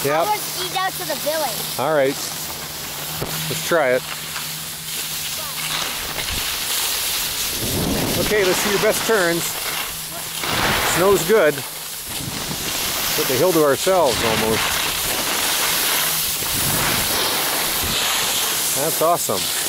Yep. I want to eat out to the village. All right. Let's try it. Okay, let's see your best turns. Snow's good. Put the hill to ourselves almost. That's awesome.